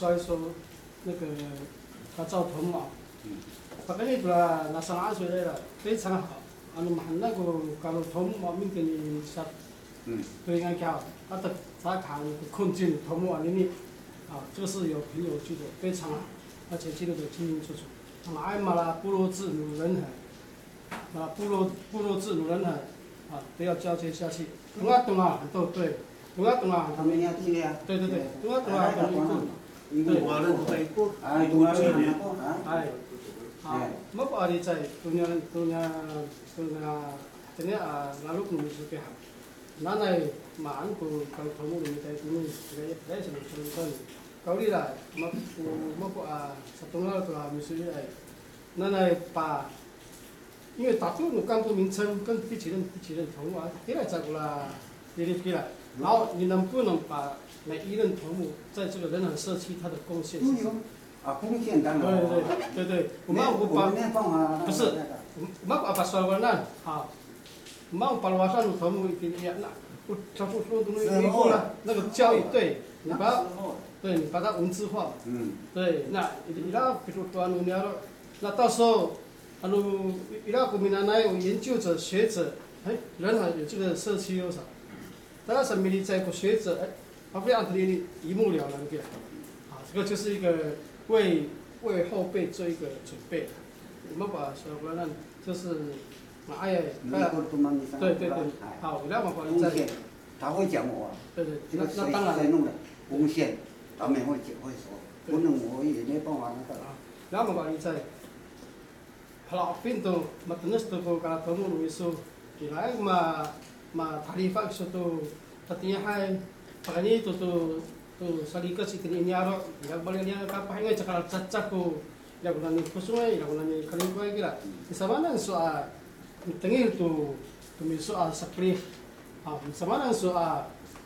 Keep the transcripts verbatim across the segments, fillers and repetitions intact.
说一说那个他造头目，把个你啦那上二岁来了，非常好。啊，那么那个搞头目嘛，明天你下，对应该叫，他的他看困境头目啊，你你，啊，这个是有凭有据的，非常好，而且记录的清清楚楚。那么艾玛啦，部落制鲁人很，啊，部落部落制鲁人很，啊，都要交接下去。东啊东啊都对，东啊东啊。 他们要听呀。 对对对，东啊东啊都一个。 对， 我认为不， 哎，东啊东啊。哎。啊，mak ada cai punya punya punya ini ah lalu nulis ke ham. Nanai maan ko kalau kamu nulis cai punya gaya gaya sebut sebutkan. Kau lihat mak mak ah satu hal tu ah misalnya ai. Nanai pa 因为打出鲁干部名称跟第几任第几任头目啊，给来再过来，给你给来，然后你能不能把每一任头目在这个人很社区他的贡献？ 啊，贡献当然。 对对对对，我们我把不是，我们把说完了，好，我们把瓦上的头目给你那，我他说说东西没过了，那个教育对，你把对你把它文字化，嗯，对，那你那比如说你要那到时候。啊，如伊拉国民党来有研究者、学者，哎，人还有这个社区有啥？大家什么的在个学者，哎，他不让你一目了然的，啊，这个就是一个为为后辈做一个准备。我们把小伙伴就是哎呀，对对对，好，伊拉嘛把你在， 他会讲我， 对对， 那那当然在弄的贡献，他们会讲会说，不能我也没办法那个。 啊，然后嘛把你在。Kalau pintu, matnas tu ko kalau kamu nuisu, kira ma ma tarifak suatu artinya hai, pakanya itu tu tu salika si kini ini aro, yang balik ni apa hai cakap cacak ko, yang guna ni kusungai, yang guna ni kalingkuai kira. Di sana nang soal, tengil tu tu soal sakri, ah di sana nang soal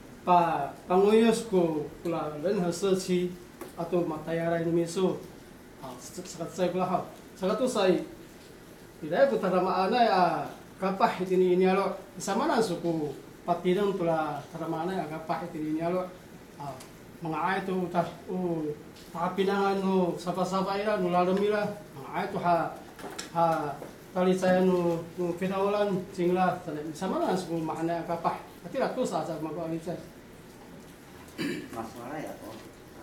pa panguyos ko kula len hasilci atau matayara ini misu, ah sekat saya kula ha, sekat tu saya tidak putara ana ya kapah ini ini alo sama nan suku patidan tula tara mana ya kapah ini ini alo mengai tu tas u tapinangan nu sapa-sapa ira nu lalumira mengai tu ha ha kali saya nu nu kedawalan singla sama nan suku mana kapah tidak tu saja mak kali saya masalah ya toh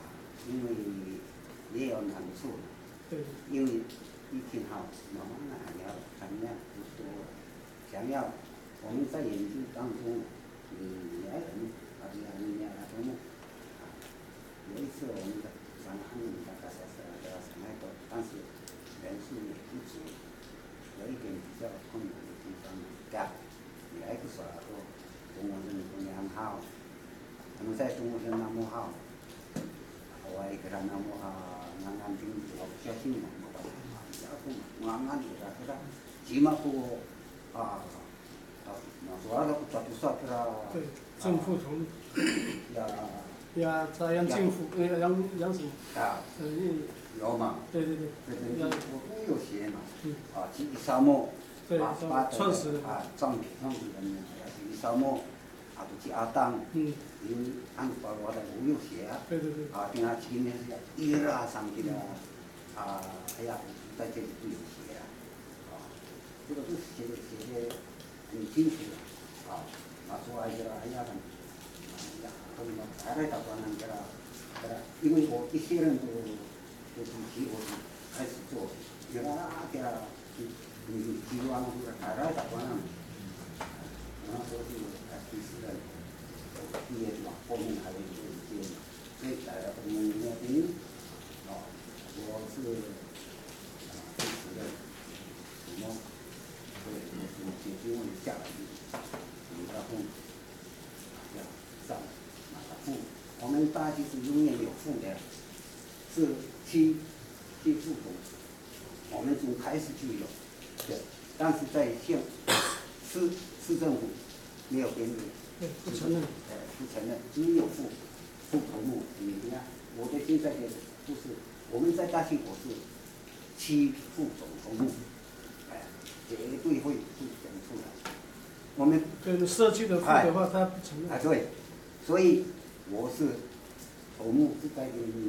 ini dia orang langsung ini一挺好，慢慢来要咱们不多，想要我们在研究当中，你来人啊，你你来什么？有一次我们的上海大概是是上海的，但是人数也不足，有一点比较困难的地方，嘎，你来个说说中国人中央好，他们在中国人那么好，我一个人那么好，俺俺听老小心嘛。ngangan kita kita cuma ku ah suara aku satu satu kira 政府同呀呀，在让政府呃让让什么？ 啊，有嘛？ 对对对， 对对对，我我有些嘛，啊，吉吉沙漠， 啊把创始啊藏品藏品人呢，吉吉沙漠，啊，都是阿当，嗯，因按把我的我有些啊， 对对对， 啊，跟他前面是一啊上去的啊，哎呀。在这里都有写啊，啊，这个都写的写的很清楚的，啊，啊，说哎呀哎呀，呀，他们大概打算呢，给他，给他，因为我一些人都都是提我开始做，给他给他，嗯，提完了就是大概打算呢，然后说是哎，第四个毕业嘛，后面还有一些最大的我们那边，啊，我是。什么？对，我解决问题下来就，然后要上马副，我们大其实永远有副的，是七七副总，我们从开始就有，对，但是在县市市政府没有编制， 不承认， 哎，不承认，只有副副头目，你看，我的现在的就是我们在大庆我是。七副总头目，哎，绝对会会讲出来。我们跟社区的副的话，他不承认。 啊，对，所以我是头目是在是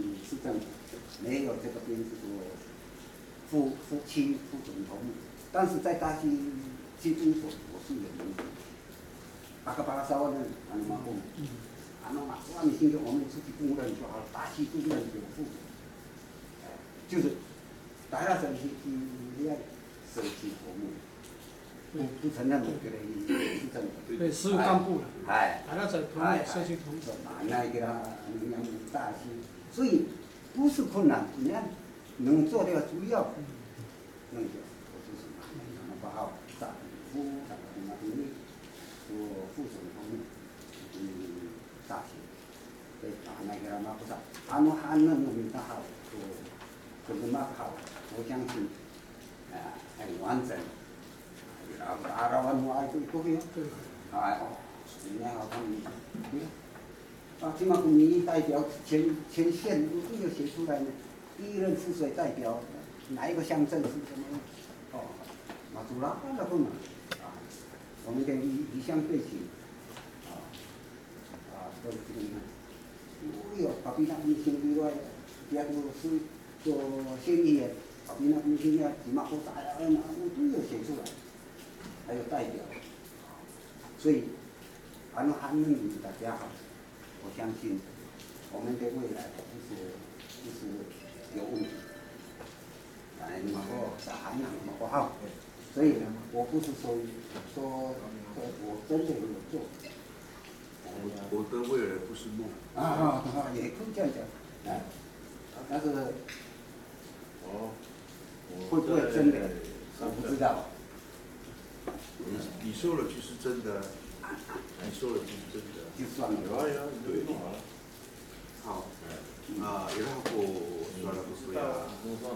政府，没有这个编制说副副区副总头目，但是在大溪基金所我是有名的，巴拉巴拉烧呢，俺们讲，俺们嘛，外面现在我们自己公认就好，大溪公认有副，就是大家整体去要社区头目。不不承认我觉得是政府。 对，事务干部了。 哎。 大家在同社区同。 那个能量大些，所以不是困难，你看能做掉主要那个我是什么？什么八号大夫什么什么什么，做副总统，嗯，大些，对啊，那个嘛不少，俺们还能弄得好，做做得蛮好，我相信，啊，很完整。阿拉湾我爱去过去，哎哦，人家好他们，啊，起码公民代表前前线都有写出来呢。第一任赋税代表，哪一个乡镇是什么？哦，马祖拉那个嘛，啊，我们的离离乡背景，啊，啊，都是这个样。哦哟，旁边那边乡里外，别个是做县议员，旁边那边乡呀，起码好大呀，那我都有写出来。还有代表，所以韩韩论大家好，我相信我们的未来不是不是有问题，哎，那么韩那么不好，所以我不是说说我真的有做， 我我的未来不是梦啊啊，也可以这样讲，哎，但是哦， 会不会真的我不知道。 你你说了就是真的，你说了就是真的。 就算了。 有啊有啊，对，弄好了。好，啊，然后说了不是呀？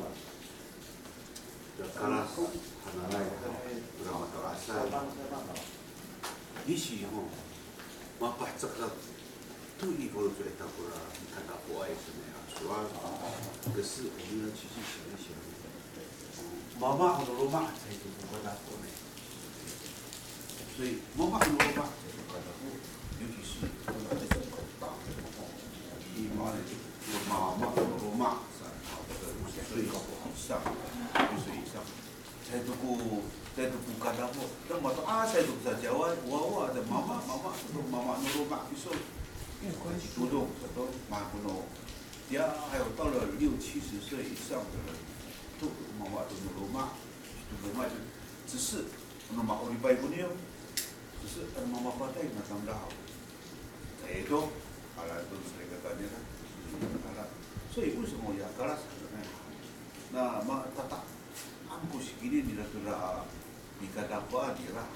カラス花ない裏また朝。一起吼，嘛把这个对一个最大过了，你看到国外是那样，主要可是我们要继续想一想，妈妈和罗马才是不可大过的。所以妈妈和罗马才是不可大过，尤其是我们这种大的哦，一妈的妈妈和罗马是好的五十岁以上，五十岁以上。才都不，才都不干那么，那么多啊，才都在家湾，我我的妈妈妈妈，都妈妈那罗马比说，主动这都蛮不孬，呀，还有到了六七十岁以上的人，都妈妈都罗马，都罗马就，只是那么我礼拜不呢，只是妈妈把带那怎么着好，太多，好了都是那个感觉了，好了，所以为什么呀？格拉斯那样，那么他打。Aku segini ni lah tu lah, ni kata apa ni lah.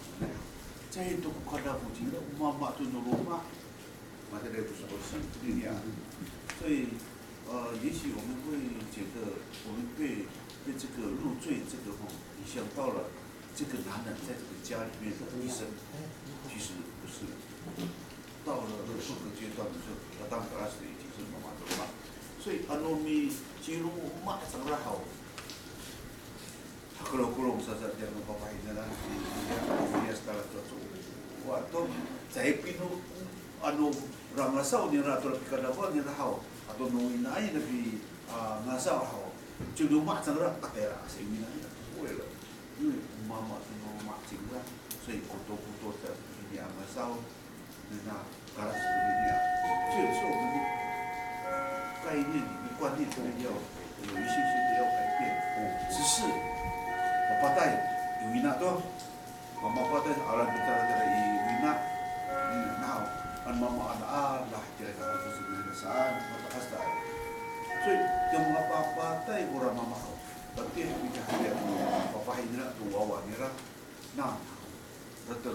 Saya tu kata puji lah, mama tu norma, macam dia tu seperti ini ya. 所以呃，也许我们会觉得，我们对对这个入赘这个哈，你想到了这个男人在这个家里面的一生，其实不是。到了这个阶段的时候，他当格拉斯已经是妈妈的嘛，所以阿诺米记录马上来好。Kalau kalau saja dia membawa ini lah, dia setelah itu, waktu saya pinu, anu orang ngasau ni lah, atau kerana apa ni lah hau, atau nungin aja nabi ngasau hau, cuma mak sangat tak era, saya ini aja, boleh lah, ini mama tu mak cinglah, saya foto foto tak ini ngasau, ni nak karas ini ya, jadi so ini, 概念你观念可能要有一些些的要改变，只是。Patai, Wina tu, mama patai alam kita ada di Wina, now, an mama an Allah kira kira tu sebenarnya saan, mata kastai. So, yang apa patai orang mama kau, tapi kita hanya papa ini lah tu wawan ni lah, nah, betul,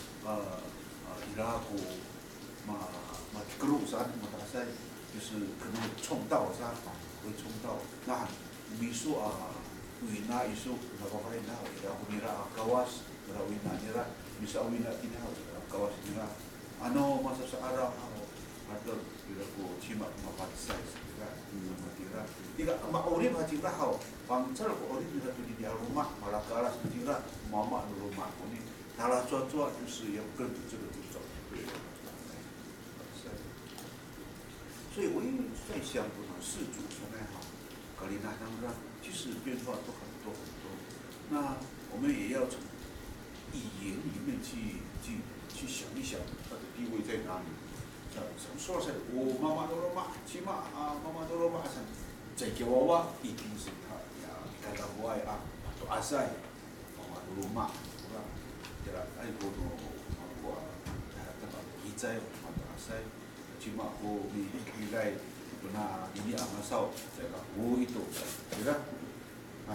ira aku, ma ma keru saan mata kastai, 就是可能冲到上，会冲到，那秘书啊。Wina isu berapa kali dah, ya aku nira kawas, berapa wina nira, bisa wina tidak kawas nira. Ano masa searah, ada bila aku cima empat size, tidak, empat nira. Tidak mak orang macam dah, bangsa orang nira tu di rumah, malah kalas nira, mama di rumah ni. Kalau cuaca 就是要跟着这个走走，对。所以我也在想，不能事主说呢哈，格林纳当然其实变化都很多很多。那我们也要从语言里面去去去想一想它的地位在哪里。啊，从说起来，我妈妈多罗巴，起码啊，妈妈多罗巴上，在叫我我一定是他呀，看到我爱啊，都阿塞，妈妈多罗马，是吧？对啦，爱国多我啊，那个伊在嘛都阿塞，起码我你你来，那你阿妈少，这个我一度在，对啦，哎，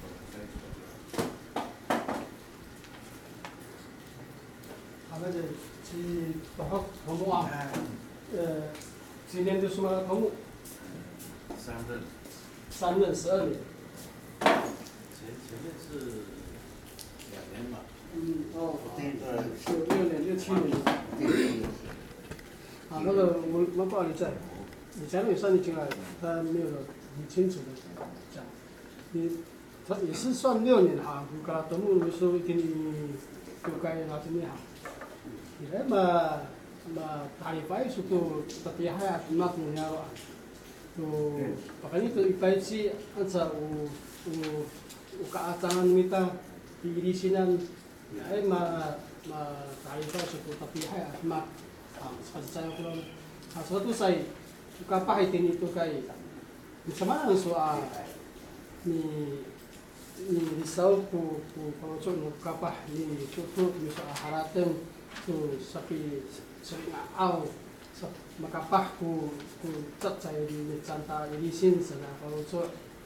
好，那就去多少头目啊？呃，今年就是嘛头目。 三任。 三任十二年。 前前面是两年嘛。 嗯，哦， 对是六年六七年。啊，那个我我不好你在，你假如你算你进来，他没有很清楚的讲，你他也是算六年哈，如果头目说一定就该拿这么好。Jadi ma ma tarifai suatu tatiha na punya tu makanya tu ipai si ansa u u u kaatangan mita diirisinan ay ma ma tarifai suatu tatiha ma sa ko ha suatu sai kapah itin itu kai sama ang so a ni ni risau ku ku kalau no kapah ni suatu bisa haratem tu sapi sering au makapah ku ku cat saya di canta di sini sana kalau so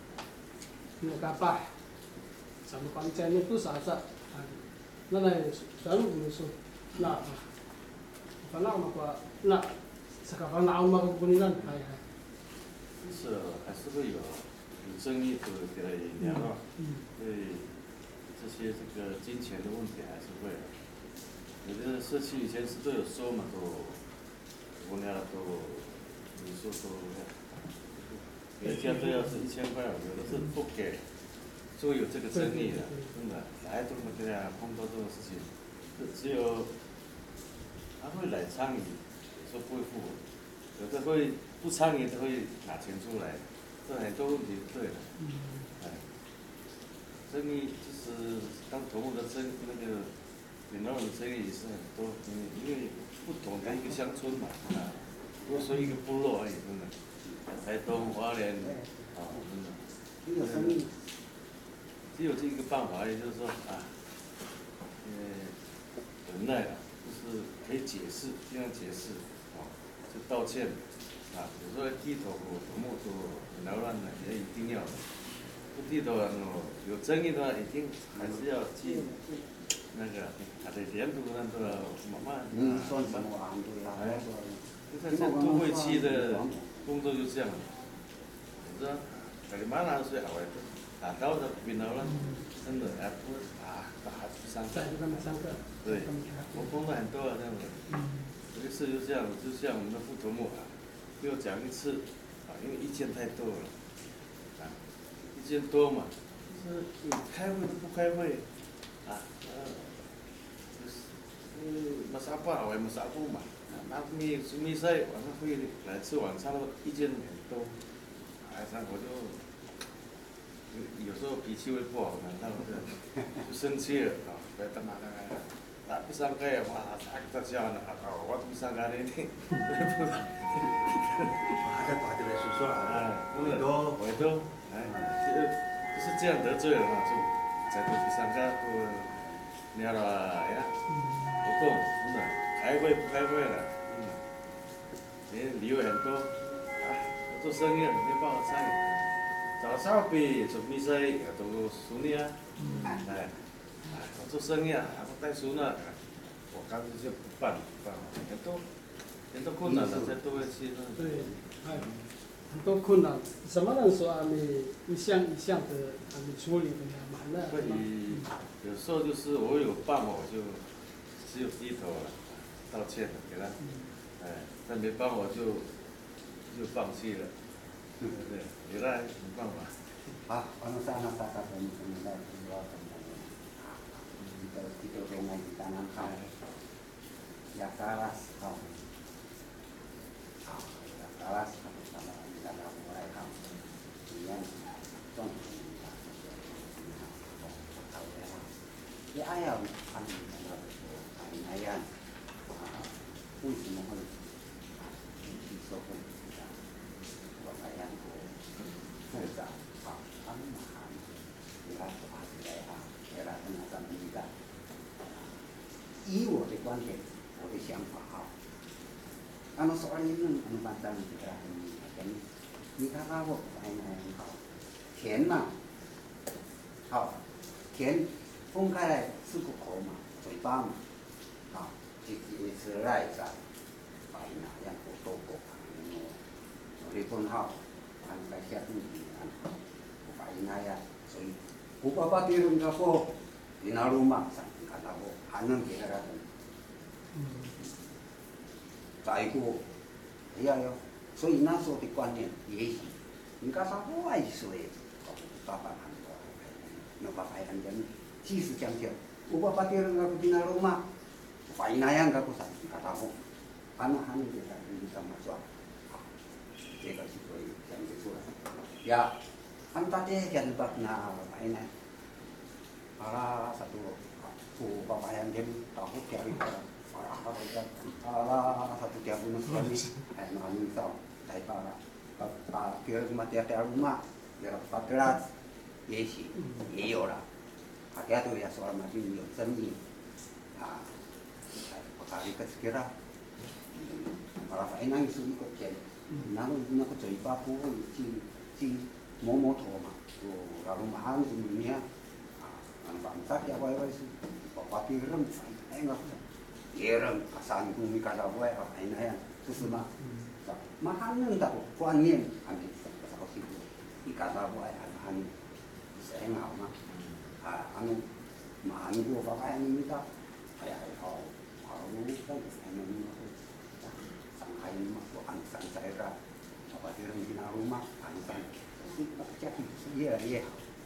makapah sama pancen itu saja那来全部没说那反正嘛话那这个反正我们不能那哎哎是还是会有有争议的给他影响啊，对这些这个金钱的问题还是会的。有的社区以前是都有收嘛，都我俩都你说都，每家都要是一千块，有的是不给，就有这个争议的，真的，来都没给他碰到这种事情，只有他会来参与，说不会付，有的会不参与，他会拿钱出来，这很多问题是对的，哎，争议就是当头目的争那个。闽南人的生意也是很多，嗯，因为不同的一个乡村嘛，啊，不过说一个部落而已，真的。台东、花莲，啊，真的。 这个生意。 只有这一个办法，也就是说啊，呃，忍耐了，就是可以解释，尽量解释，啊，就道歉，啊，有时候低头头目都扰乱的，也一定要的。不低头啊，有争议的话，一定还是要去。那个，他的连都那个慢慢， 嗯，算什么啊？ 哎，就在这都会区的工作就这样，是吧？大家马上说好的，打到的别闹了，真的哎不啊，打不上课。对，我碰到很多啊这样子，这个事就这样，就像我们的副头目啊，给我讲一次，啊，因为意见太多了，啊，意见多嘛，是你开会都不开会。啊，呃，就是马萨巴为马萨布嘛，那米米赛晚上会来吃晚餐的意见很多，哎，那我就有时候脾气会不好嘛，那我就就生气了啊，不要他妈的，啊不上课哇，他他叫呢，啊我不上课的， 还在打起来说说啊， 委托委托，哎，就是这样得罪了嘛，就。在都不上课，不，你要了呀，不动，真的，开会不开会了，真的，人理由很多，啊，我做生意没办法参与，早上比做比赛都输你啊，哎，我做生意啊，我带输呢，我干脆就不办不办了，很多很多困难的在都会去那。 对，哎。很多困难，什么人说啊？你一项一项的啊，你处理的蛮难。 所以有时候就是我有办法，我就只有低头了，道歉了给他，哎，但没办法就就放弃了，对不对？给他没办法。 好，我们上上上上我们我们来主要怎么样？kita kita dengan kita nampak ya keras, oh, ya keras sama kita nampak 哎呀，他们讲到的说，哎那样啊，为什么会去受困啊？我那样过复杂啊，他们喊，你看发起来啊，原来跟他咱们一个，以我的观点，我的想法啊，那么说你们很反正这个很，你看看我哎那样好，甜嘛。好，甜分开来四个口嘛，嘴巴嘛，啊，一一吃来噻，把那样过多过，我的分好，按来下肚皮按，把那样，所以不爸爸别人家说，你那路嘛，上看到过，还能给他的，再一个，哎呀哟，所以那时候的观念也许，你看他不爱说的，爸爸。那pakai anjani, si secang dia. Uba pakai orang aku di rumah, faina yang aku sakit kata aku. Anak-anak kita bisa masuk. Jadi situ yang itu. Ya, antara dia jadi bakna faina. Ala satu ku bapak yang dia tahu dia itu. Ala satu dia bunuh sekali. Eh, nak misal, saya para para kira mati ada rumah, dia pakai也许也有了，大家都也说了嘛，就有争议啊，我打一个这个啦，好了，反正那是一个点，然后那个嘴巴不会去去摸摸头嘛，就老龙马上就明年啊，反正要歪歪是，我把别人反正个，别人三公里干到歪啊，反正那样，不是吗？马上能到观念还没什么少辛苦，一干到歪还还。sẽ ngào mà à anh mà anh vô vào cái anh ta phải họ họ muốn cái anh mình sang hay mà của anh sang xảy ra họ phải đưa đi nào mà anh sang chắc gì là gì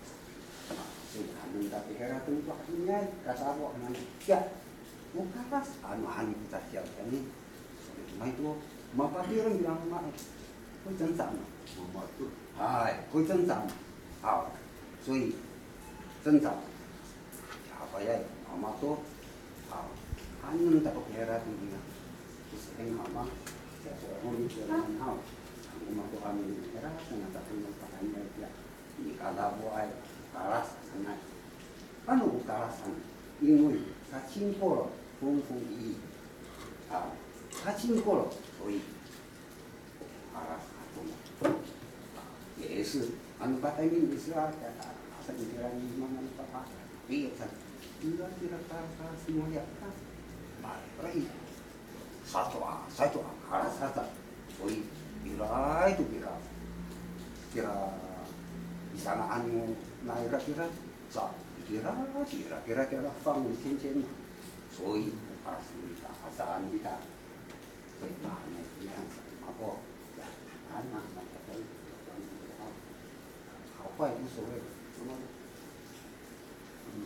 thì anh ta thì ra tu qua ngay cả sao bọn anh chắc muốn các anh mà anh ta chịu cái này mấy đứa mà phải đưa đi nào mà có chân sẵn mà tu à có chân sẵn à所以增长，好不要好嘛多，好，还能到别的地方，不是很好吗？在这我们觉得很好，我们都还没别的，现在咱们把它那个，你看他不爱，搞了啥呢？他如果搞了啥？因为他经过了风风雨雨，啊，他经过了，所以搞了啥东西，也是。Anu kata ini bisa asal dijalan mana apa iya kan tidak tidak tahu semua ya kan baik satu ah satu ah harus satu oi bila itu kira kira di sana anu naik kira sa kira kira kira kira fang cincin soi harus kita asal kita kita yang apa ya anak坏无所谓，什么？嗯。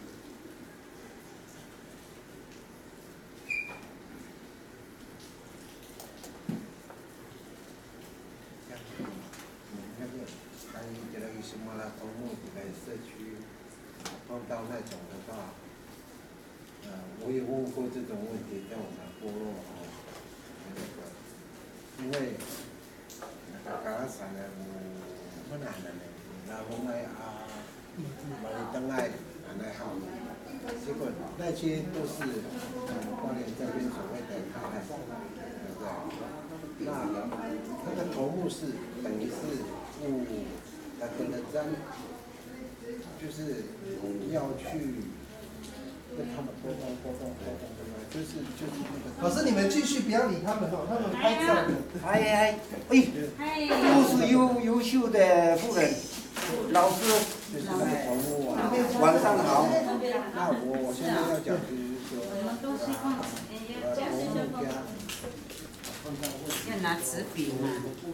那个，他觉得有什么啦？头目在社区碰到那种的话，呃，我也问过这种问题，在我们部落哦，那个，因为那个嘎拉山呢，我不难的呢。那我们啊，把你登来，来好，结果那些都是呃花莲这边所谓的卡拉山，对不对？那那个头目是等于是务那个的真，就是要去跟他们沟通沟通沟通沟通，就是就是那个。 老师，你们继续不要理他们哈，他们拍照的。 哎哎哎，都是优优秀的妇人。老师， 就是那个头目啊， 晚上好。 那我我现在要讲就是说，呃，头目家， 要拿纸笔嘛。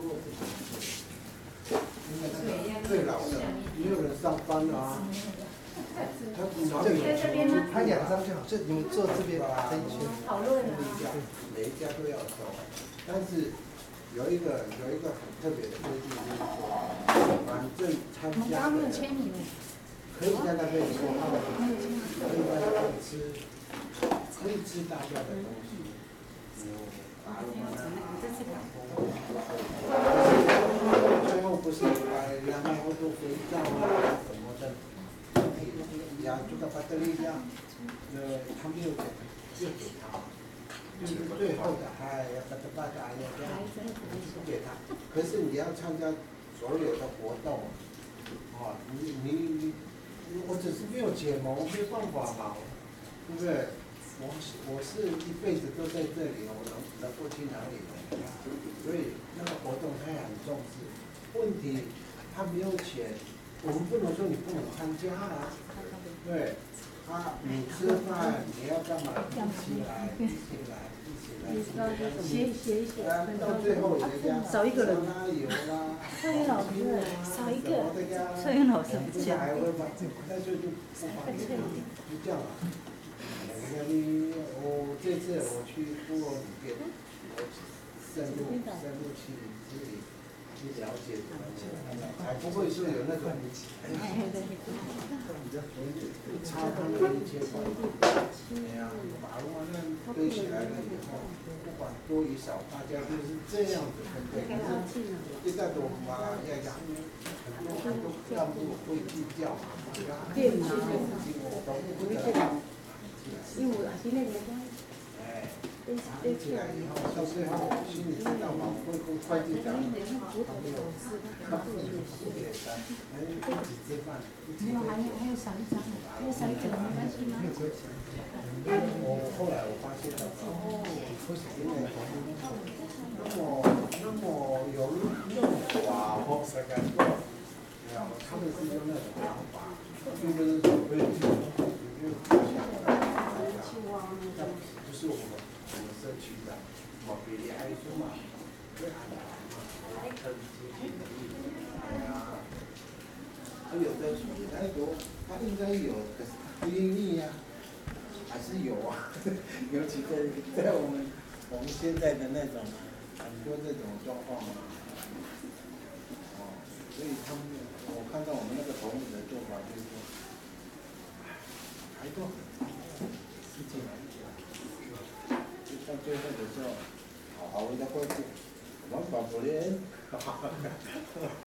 最老的，也有人上班啊。他这里拍两张就好，这你们坐这边这一圈。 讨论啊。 每一家都要收，但是。有一个有一个很特别的规定，就是说，反正参加的人可以在那边说话，可以在那边吃，可以吃大家的东西。最后不是把两百多肥皂啊什么的，养猪的巴德利亚，呃，他没有给，就给他，就是最后的还要把它把它要这样，不给他。可是你要参加所有的活动，啊，你你你，我只是没有钱嘛，我没有办法嘛，对不对？我是我是一辈子都在这里，我能能过去哪里呢？所以那个活动他也很重视。问题他没有钱，我们不能说你不能参加啊。对，啊，你吃饭你要干嘛？一起来，一起来，一起来。 写写写。 啊，到最后人家少一个人。 拉油啦， 摄影老师少一个。摄影老师不见。 还会把，那就就不帮你了，就这样了。你我这次我去部落里面，我深入深入去去去了解，才不会说有那种差他们一些观念。哎呀，把我那堆起来了以后，不管多与少，大家都是这样子分配。现在我们嘛要讲，很多很多干部会计较嘛， 电脑， 我都不知道。 因为我还是那个。 哎，一起来以后，到最后心里知道嘛，会跟会计讲，他没有，他不能不给单，哎，一起吃饭， 没有，还有还有少一张，还有少一张没关系吗？ 我后来我发现了，哦，不是因为那么那么有那么寡哦，才敢做，哎呀，他们是用那种方法，并不是说不用去，就想。不是我们我们社区的，我比例还说嘛，对啊，很接近的意思。哎呀，他有的他有，他应该有，可是他不愿意呀，还是有啊。尤其在在我们我们现在的那种很多这种状况啊，哦，所以他们我看到我们那个同事的做法就是说，还都很。进来一起来，就到最后的时候，好好的过去，我把不连，